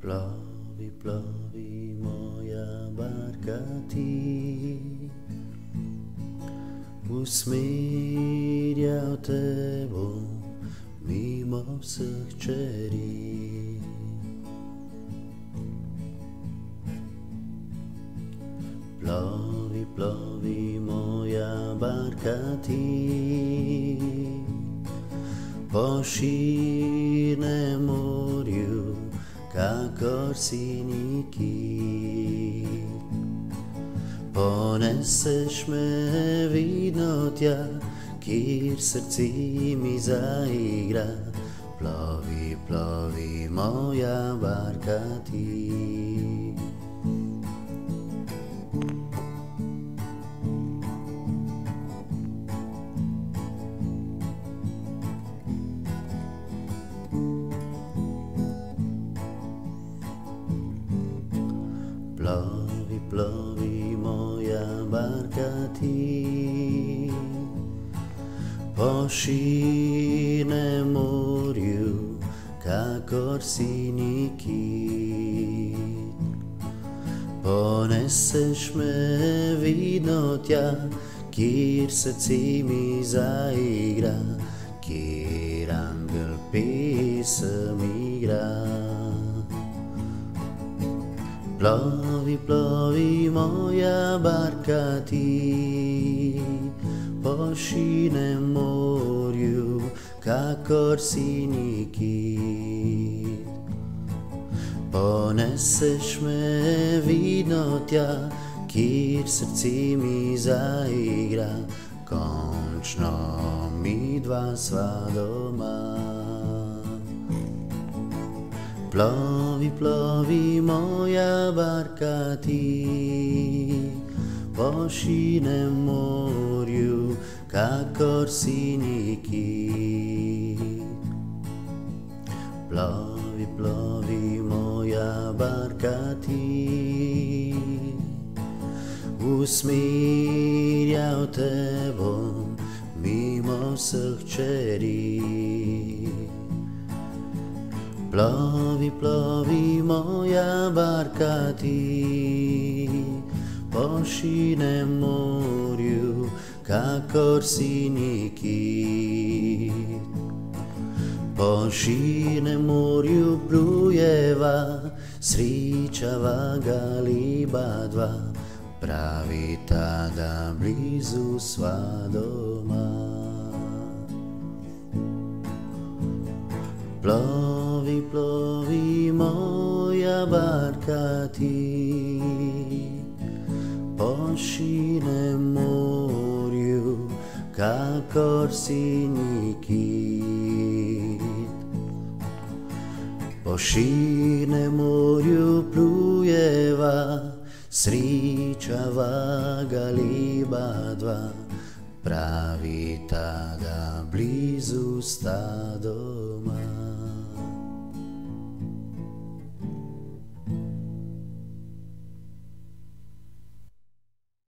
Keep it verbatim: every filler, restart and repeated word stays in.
Plovi, plovi moja barka ti, usmerja tebo mimo vseh čeri. Plovi, plovi moja barka ti, po širnem morju, kakor sinji kit. Poneseš me vidno tja, kjer srce mi zaigra. Plovi, plovi moja barka ti. Plovi, plovi moja barka ti, po širnem morju, kakor sinji kit. Poneseš me vidno tja, kjer srce mi zaigra, kjer angel pesem igra. Plovi, plovi moja barka ti, po širnem morju, kakor sinji kit. Poneseš me vidno tja, kjer srce mi zaigra, končno midva sva doma. Plovi, plovi moja barka ti, po širnem morju, kakor sinji kit. Plovi, plovi moja barka ti, usmerja te bom mimo vseh čeri. Plovi, plovi moja barka ti, po širnem morju, kakor sinji kit. Po širnem morju plujeva, srečava galiba dva, pravita, da blizu sva doma. Plovi, plovi moja barka ti, po širnem morju, kakor sinji kit. Po širnem morju plujeva, srečava galiba dva, pravita, da blizu sta doma.